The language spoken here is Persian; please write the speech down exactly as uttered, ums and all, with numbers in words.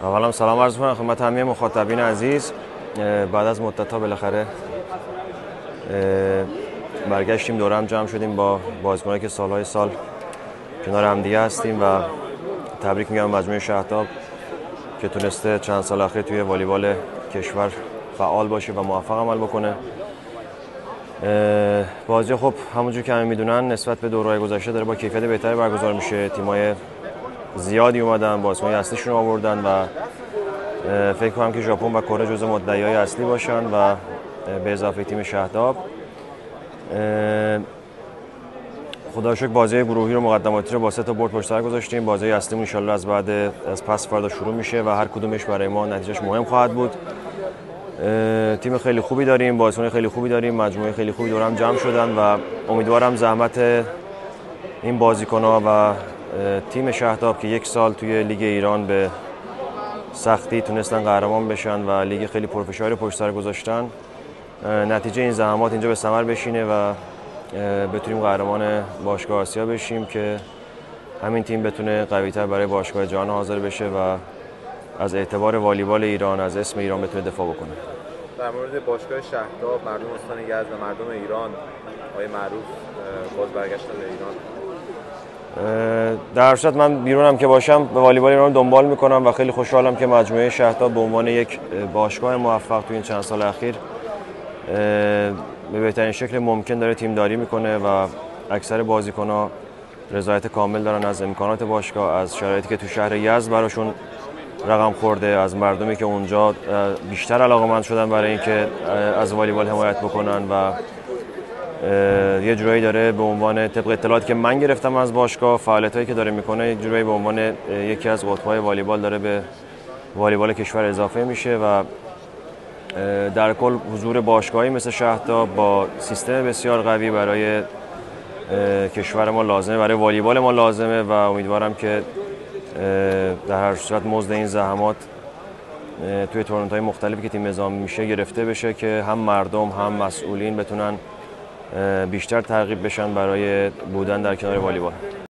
اولا سلام عرض می‌کنم خدمت همه مخاطبین عزیز. بعد از مدت‌ها بالاخره برگشتیم دور هم جمع شدیم با بازیکنانی که سالهای سال کنار هم دیگه هستیم و تبریک میگم مجموعه شهداب که تونسته چند سال اخیر توی والیبال کشور فعال باشه و موفق عمل بکنه. بازی خب همونجور که همه میدونن نسبت به دورهای گذشته داره با کیفیت بهتری برگزار میشه. تیمای زیادی اومدن، بازیکن‌های اصلیشون رو آوردن و فکر کنم که ژاپن و کره جزو مدعیای اصلی باشن و به اضافه تیم شهداب. خدا رو شکر بازی گروهی رو مقدماتی رو با سه تا برد پشت سر گذاشتیم. بازی اصلیمون ان شاءالله از بعد از پس فردا شروع میشه و هر کدومش برای ما نتیجهش مهم خواهد بود. تیم خیلی خوبی داریم، بازیکن خیلی خوبی داریم، مجموعه خیلی خوبی دور هم جمع شدن و امیدوارم زحمت این بازیکن‌ها و تیم شهداب که یک سال توی لیگ ایران به سختی تونستن قهرمان بشن و لیگ خیلی پرفشاری پشت سر گذاشتن، نتیجه این زحمات اینجا به ثمر بشینه و بتونیم قهرمان باشگاه آسیا بشیم که همین تیم بتونه قوی‌تر برای باشگاه جهان حاضر بشه و از اعتبار والیبال ایران، از اسم ایران بتونه دفاع بکنه. در مورد باشگاه شهداب، مردم استان یزد و مردم ایران، آقای معروف باز برگشتن به ایران. در صورت من بیرونم که باشم به والیبال ایران دنبال میکنم و خیلی خوشحالم که مجموعه شهداب به عنوان یک باشگاه موفق تو این چند سال اخیر به بهترین شکل ممکن داره تیمداری میکنه و اکثر بازیکن‌ها رضایت کامل دارن از امکانات باشگاه، از شرایطی که تو شهر یزد براشون رقم خورده، از مردمی که اونجا بیشتر علاقه‌مند شدن برای اینکه از والیبال حمایت بکنن و یه جورایی داره به عنوان طبق اطلاعاتی که من گرفتم از باشگاه، فعالیتایی که داره میکنه یک جورایی به عنوان یکی از قطب‌های والیبال داره به والیبال کشور اضافه میشه و در کل حضور باشگاهی مثل شهداب با سیستم بسیار قوی برای کشور ما لازمه، برای والیبال ما لازمه و امیدوارم که در هر صورت مزد این زحمات توی تورنمنت‌های مختلفی که تیم نظامی میشه گرفته بشه که هم مردم هم مسئولین بتونن بیشتر ترغیب بشن برای بودن در کنار والیبال.